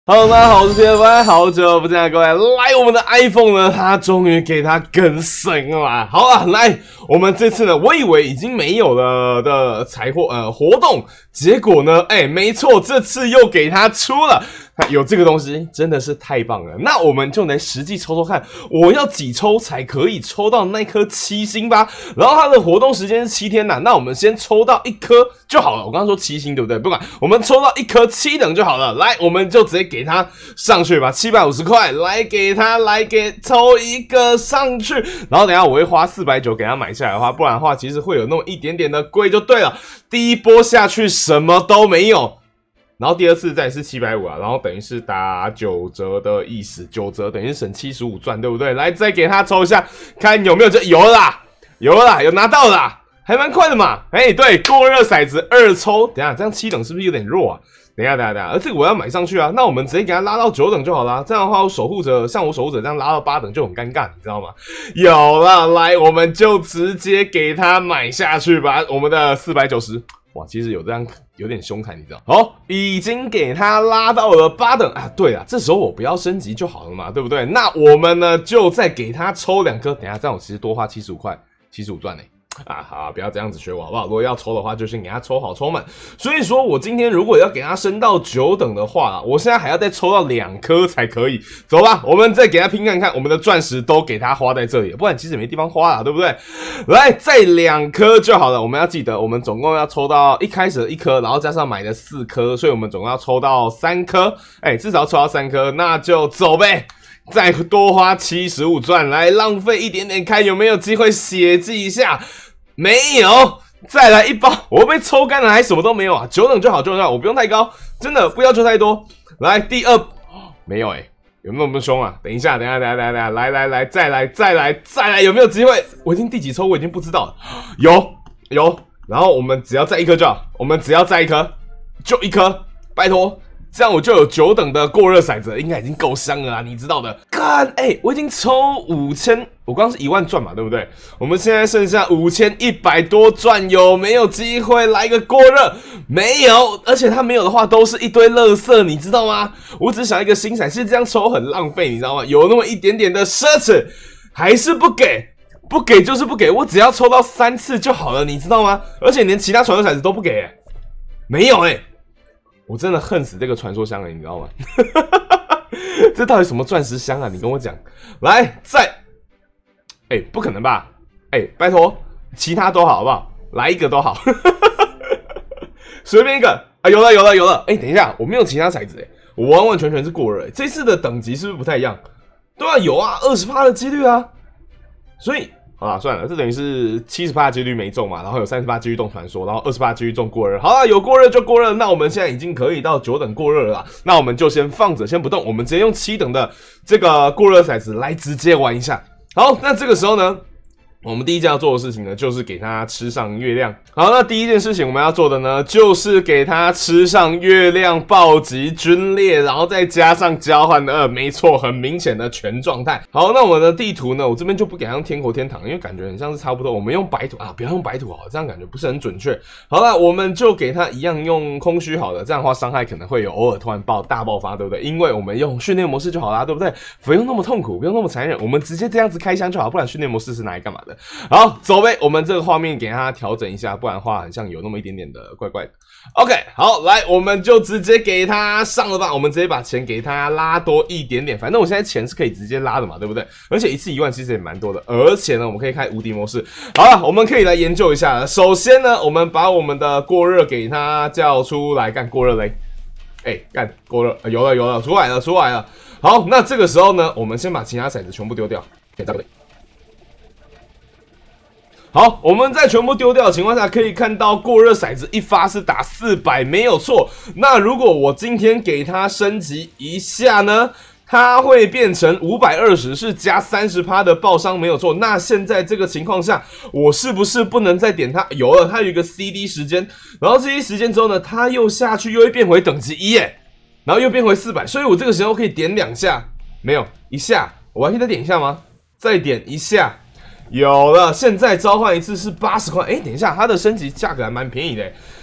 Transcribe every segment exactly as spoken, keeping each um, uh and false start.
Hello， 大家好，我是 T F I， 好久不见，各位，来我们的 iPhone 呢，它终于给它更新了。好啊，来，我们这次呢，我以为已经没有了的财货呃活动，结果呢，哎，没错，这次又给它出了。有这个东西真的是太棒了，那我们就来实际抽抽看，我要几抽才可以抽到那颗七星吧？然后它的活动时间是七天呐，那我们先抽到一颗就好了。我刚刚说七星对不对？不管，我们抽到一颗七等就好了。来，我们就直接给它上去吧，七百五十块，来给它，来给抽一个上去。然后等一下我会花四百九给它买下来的话，不然的话其实会有那么一点点的贵就对了。第一波下去什么都没有。然后第二次再是七百五啊，然后等于是打九折的意思，九折等于是省七十五赚，对不对？来，再给他抽一下，看有没有这有了啦，有了啦，有拿到了啦，还蛮快的嘛。哎，对，过热骰子二抽，等一下这样七等是不是有点弱啊？等一下，等一下，等一下，而这个我要买上去啊，那我们直接给他拉到九等就好啦。这样的话，我守护者像我守护者这样拉到八等就很尴尬，你知道吗？有了，来，我们就直接给他买下去吧，我们的四百九十。哇，其实有这样有点凶残，你知道？好，已经给他拉到了八等啊。对啊，这时候我不要升级就好了嘛，对不对？那我们呢就再给他抽两颗。等一下，这样我其实多花七十五块，七十五赚呢。啊，好，不要这样子学我好不好？如果要抽的话，就先给他抽好抽满。所以说我今天如果要给他升到九等的话啦，我现在还要再抽到两颗才可以。走吧，我们再给他拼看看，我们的钻石都给他花在这里，不然其实没地方花啦，对不对？来，再两颗就好了。我们要记得，我们总共要抽到一开始的一颗，然后加上买的四颗，所以我们总共要抽到三颗。哎，至少要抽到三颗，那就走呗。再多花七十五赚，来浪费一点点，看有没有机会血祭一下。没有，再来一包，我被抽干了，还什么都没有啊！九等就好，九等就好，我不用太高，真的不要求太多。来第二，没有哎、欸，有没有那么凶啊？等一下，等一下，等一下，等一下，来来来，再来，再来，再来，有没有机会？我已经第几抽，我已经不知道了。有有，然后我们只要再一颗就好，我们只要再一颗，就一颗，拜托。这样我就有九等的过热骰子，应该已经够香了啦，你知道的。干，哎、欸，我已经抽五千，我刚刚是一万赚嘛，对不对？我们现在剩下五千一百多赚，有没有机会来个过热？没有，而且他没有的话，都是一堆垃圾，你知道吗？我只想一个新骰，其实这样抽很浪费，你知道吗？有那么一点点的奢侈，还是不给，不给就是不给，我只要抽到三次就好了，你知道吗？而且连其他传说骰子都不给、欸，没有哎、欸。我真的恨死这个传说箱了，你知道吗？这到底什么钻石箱啊？你跟我讲。来，再，哎、欸，不可能吧？哎、欸，拜托，其他都好，好不好？来一个都好，随便一个啊！有了，有了，有了！哎、欸，等一下，我没有其他骰子哎，我完完全全是过热。这次的等级是不是不太一样？对啊，有啊， 百分之二十 的几率啊，所以。好啦，算了，这等于是 百分之七十 的几率没中嘛，然后有 百分之三十 的几率中传说，然后 百分之二十 的几率中过热。好啦，有过热就过热，那我们现在已经可以到九等过热了啦，那我们就先放着，先不动，我们直接用七等的这个过热骰子来直接玩一下。好，那这个时候呢，我们第一件要做的事情呢，就是给它吃上月亮。好，那第一件事情我们要做的呢，就是给它吃上月亮暴击军列，然后再加上交换的二，没错，很明显的全状态。好，那我们的地图呢，我这边就不给它用天国天堂，因为感觉很像是差不多。我们用白土啊，不要用白土好了，这样感觉不是很准确。好了，我们就给它一样用空虚好了，这样的话伤害可能会有偶尔突然爆大爆发，对不对？因为我们用训练模式就好啦，对不对？不用那么痛苦，不用那么残忍，我们直接这样子开箱就好，不然训练模式是拿来干嘛的？好，走呗，我们这个画面给它调整一下，不然的话很像有那么一点点的怪怪的。OK， 好，来，我们就直接给它上了吧，我们直接把钱给它拉多一点点，反正我现在钱是可以直接拉的嘛，对不对？而且一次一万其实也蛮多的，而且呢，我们可以开无敌模式。好了，我们可以来研究一下了。首先呢，我们把我们的过热给它叫出来，干过热嘞，哎、欸，干过热、呃，有了有了，出来了出来了。好，那这个时候呢，我们先把其他骰子全部丢掉，给这个。好，我们在全部丢掉的情况下，可以看到过热骰子一发是打四百，没有错。那如果我今天给它升级一下呢，它会变成五百二十，是加 百分之三十 的爆伤，没有错。那现在这个情况下，我是不是不能再点它？有了，它有一个 C D 时间，然后 C D 时间之后呢，它又下去，又会变回等级一耶，然后又变回四百，所以我这个时候可以点两下，没有一下，我还可以再点一下吗？再点一下。有了，现在召唤一次是八十块。哎，等一下，它的升级价格还蛮便宜的，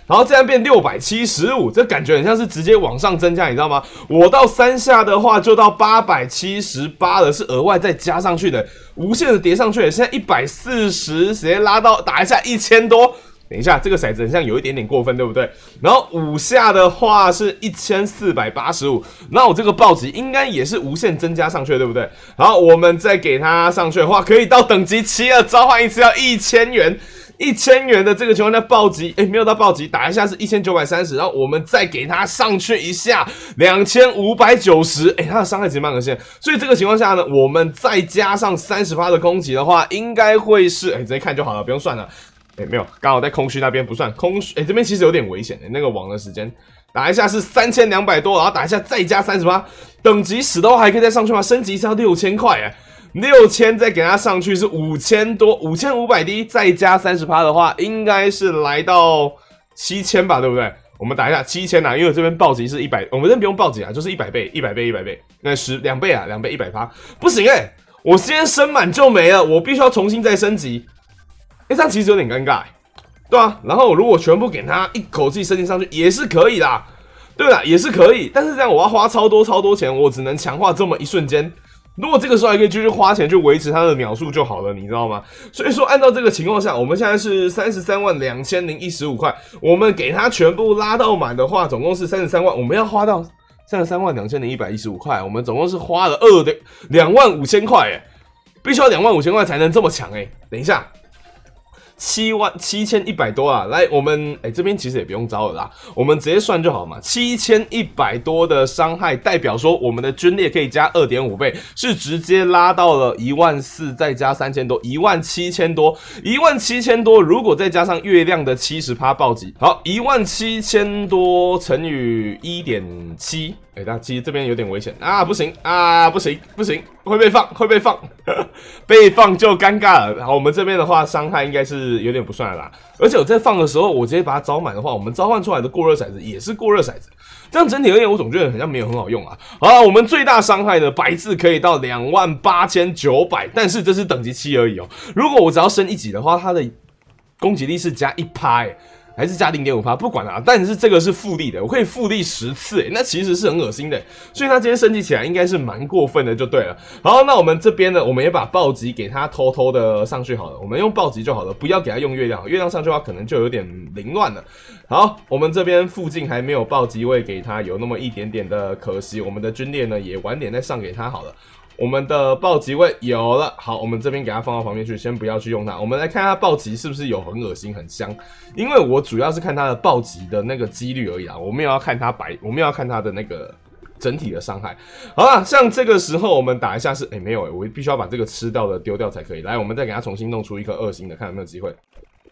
然后这样变六百七十五，这感觉很像是直接往上增加，你知道吗？我到三下的话就到八百七十八了，是额外再加上去的，无限的叠上去了。现在一百四十直接拉到打一下一千多。等一下，这个骰子很像有一点点过分，对不对？然后五下的话是一千四百八十五，那我这个暴击应该也是无限增加上去，对不对？然后我们再给它上去的话，可以到等级七了，召唤一次要一千元。一千元的这个情况下暴击，哎，没有到暴击，打一下是一千九百三十，然后我们再给它上去一下两千五百九十，哎，它的伤害其实蛮恶心的，所以这个情况下呢，我们再加上 百分之三十 的攻击的话，应该会是，哎，直接看就好了，不用算了。哎，没有，刚好在空虚那边不算，空虚，哎，这边其实有点危险的，那个网的时间，打一下是三千两百多，然后打一下再加 百分之三十， 等级十的话还可以再上去吗？升级是要六千块，哎。六千再给它上去是五千多，五千五百滴，再加 百分之三十 的话，应该是来到七千吧，对不对？我们打一下七千啊，因为这边暴击是一百，我们这边不用暴击啊，就是一百倍，一百倍，一百倍，那十两倍啊，两倍一百趴，不行哎、欸，我今天升满就没了，我必须要重新再升级，哎、欸，这样其实有点尴尬、欸，对啊，然后如果全部给它一口气升级上去也是可以啦，对啦，也是可以，但是这样我要花超多超多钱，我只能强化这么一瞬间。如果这个时候还可以继续花钱去维持它的秒数就好了，你知道吗？所以说按照这个情况下，我们现在是三十三万两千零一十五块，我们给它全部拉到满的话，总共是三十三万，我们要花到三十三万两千零一百一十五块，我们总共是花了二的两万五千块，哎，必须要两万五千块才能这么强，哎，等一下。七万七千一百多啊！来，我们哎、欸、这边其实也不用招了啦，我们直接算就好嘛。七千一百多的伤害，代表说我们的军力可以加 二点五 倍，是直接拉到了一万四，再加三千多，一万七千多，一万七千多。如果再加上月亮的 百分之七十 暴击，好，一万七千多乘以 一点七。哎、欸，那其实这边有点危险啊！不行啊，不行不行，会被放，会被放，被放就尴尬了。好，我们这边的话，伤害应该是有点不算了啦。而且我在放的时候，我直接把它招满的话，我们召唤出来的过热骰子也是过热骰子。这样整体而言，我总觉得好像没有很好用啊。好啦，我们最大伤害的白字可以到两万八千九百，但是这是等级七而已哦。如果我只要升一级的话，它的攻击力是加一趴、欸。还是加 零点五 不管啦、啊，但是这个是复利的，我可以复利十次、欸，那其实是很恶心的、欸，所以它今天升级起来应该是蛮过分的，就对了。好，那我们这边呢，我们也把暴击给它偷偷的上去好了，我们用暴击就好了，不要给它用月亮，月亮上去的话可能就有点凌乱了。好，我们这边附近还没有暴击位给它，有那么一点点的可惜，我们的军列呢也晚点再上给它好了。我们的暴击位有了，好，我们这边给它放到旁边去，先不要去用它。我们来看它暴击是不是有很恶心、很香，因为我主要是看它的暴击的那个几率而已啦，我没有要看它白，我没有要看它的那个整体的伤害。好啦，像这个时候我们打一下是，哎、欸、没有哎、欸，我必须要把这个吃掉的丢掉才可以。来，我们再给它重新弄出一颗二星的，看有没有机会。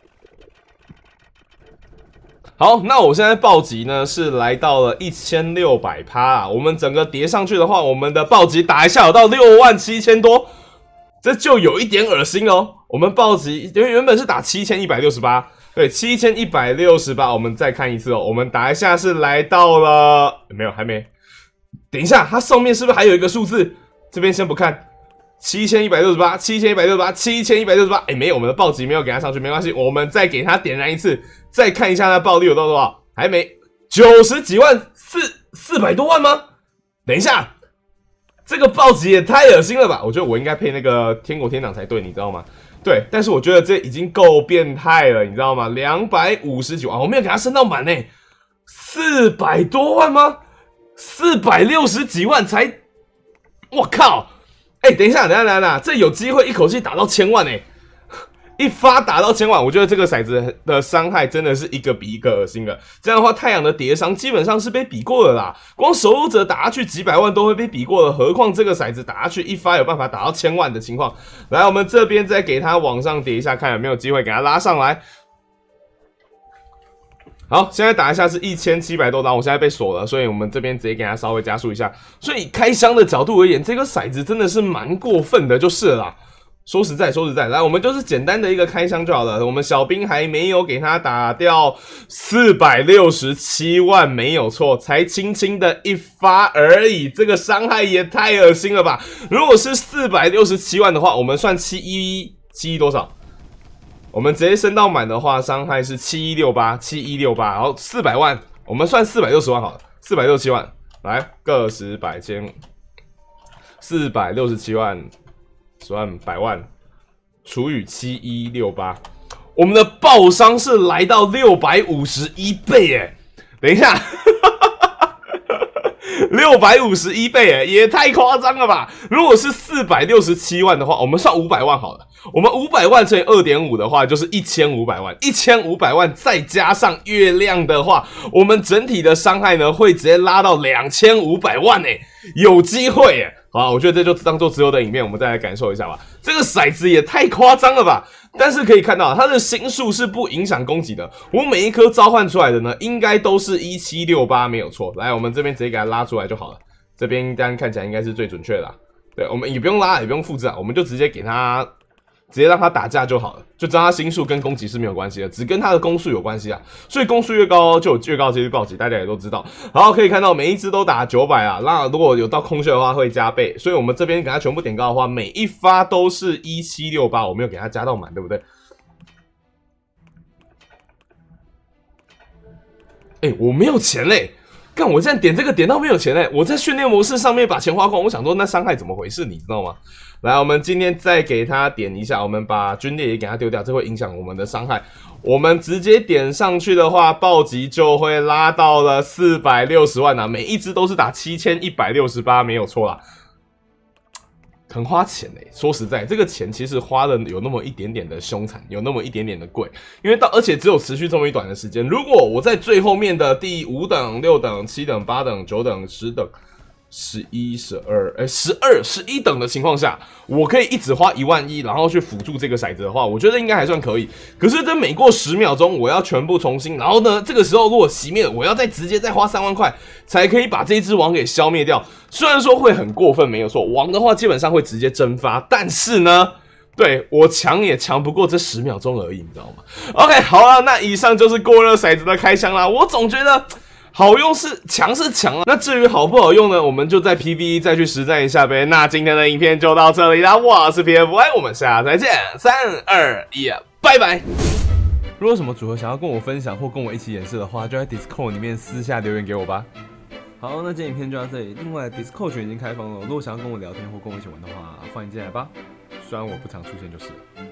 好，那我现在暴击呢是来到了一千六百趴啊，我们整个叠上去的话，我们的暴击打一下有到六万七千多，这就有一点恶心哦。我们暴击因为原本是打七千一百六十八，对，七千一百六十八，我们再看一次哦，我们打一下是来到了，没有，还没，等一下，它上面是不是还有一个数字？这边先不看。七千一百六十八，七千一百六十八，七千一百六十八，哎，没有，我们的暴击没有给它上去，没关系，我们再给它点燃一次，再看一下它暴力有到多少，还没，九十几万，四四百多万吗？等一下，这个暴击也太恶心了吧！我觉得我应该配那个天国天长才对，你知道吗？对，但是我觉得这已经够变态了，你知道吗？两百五十九万，我没有给它升到满呢，四百多万吗？四百六十几万才，我靠！哎、欸，等一下，等一下，等一下，这有机会一口气打到千万哎、欸！一发打到千万，我觉得这个骰子的伤害真的是一个比一个恶心了。这样的话，太阳的叠伤基本上是被比过了啦。光守护者打下去几百万都会被比过了，何况这个骰子打下去一发有办法打到千万的情况。来，我们这边再给它往上叠一下，看有没有机会给它拉上来。好，现在打一下是一千七百多刀，我现在被锁了，所以我们这边直接给它稍微加速一下。所以开箱的角度而言，这个骰子真的是蛮过分的，就是了啦。说实在，说实在，来，我们就是简单的一个开箱就好了。我们小兵还没有给他打掉四百六十七万，没有错，才轻轻的一发而已。这个伤害也太恶心了吧！如果是四百六十七万的话，我们算七一七一多少？ 我们直接升到满的话，伤害是七一六八，七一六八，然后四百万，我们算四百六十万好了，四百六十七万，来个十百千，四百六十七万，十万百万除以七一六八，我们的爆伤是来到六百五十一倍耶！等一下。六百五十一倍诶，也太夸张了吧！如果是四百六十七万的话，我们算五百万好了。我们五百万乘以 二点五 的话，就是一千五百万。一千五百万再加上月亮的话，我们整体的伤害呢会直接拉到两千五百万诶，有机会诶！好，我觉得这就当做只有的影片，我们再来感受一下吧。这个骰子也太夸张了吧！但是可以看到，它的星数是不影响攻击的。我每一颗召唤出来的呢，应该都是一七六八，没有错。来，我们这边直接给它拉出来就好了。这边当然看起来应该是最准确的啦。对，我们也不用拉，也不用复制啊，我们就直接给它，直接让它打架就好了，就知道它星数跟攻击是没有关系的，只跟它的攻速有关系啊。所以攻速越高，就有越高的几率暴击，大家也都知道。好，可以看到每一只都打九百啊，那如果有到空血的话会加倍，所以我们这边给它全部点高的话，每一发都是一七六八，我没有给它加到满，对不对？哎、欸，我没有钱嘞！干，我现在点这个点到没有钱嘞！我在训练模式上面把钱花光，我想说那伤害怎么回事，你知道吗？来，我们今天再给他点一下，我们把军烈也给他丢掉，这会影响我们的伤害。我们直接点上去的话，暴击就会拉到了四百六十万啊！每一只都是打七千一百六十八，没有错啦。很花钱嘞、欸，说实在，这个钱其实花的有那么一点点的凶残，有那么一点点的贵，因为到而且只有持续这么一短的时间。如果我在最后面的第五等、六等、七等、八等、九等、十等、十一、十二，哎，十二、十一等的情况下，我可以一直花一万一，然后去辅助这个骰子的话，我觉得应该还算可以。可是这每过十秒钟，我要全部重新，然后呢，这个时候如果熄灭了，我要再直接再花三万块，才可以把这一只王给消灭掉。虽然说会很过分，没有错，王的话基本上会直接蒸发，但是呢，对我强也强不过这十秒钟而已，你知道吗 ？OK， 好了，那以上就是过热骰子的开箱啦。我总觉得好用是强是强啊，那至于好不好用呢，我们就在 P V E 再去实战一下呗。那今天的影片就到这里啦，我是 P F Y， 我们下次再见，三二一，拜拜。如果有什么组合想要跟我分享或跟我一起演示的话，就在 Discord 里面私下留言给我吧。好，那今天影片就到这里。另外 ，Discord 群已经开放了，如果想要跟我聊天或跟我一起玩的话，欢迎进来吧。虽然我不常出现就是了。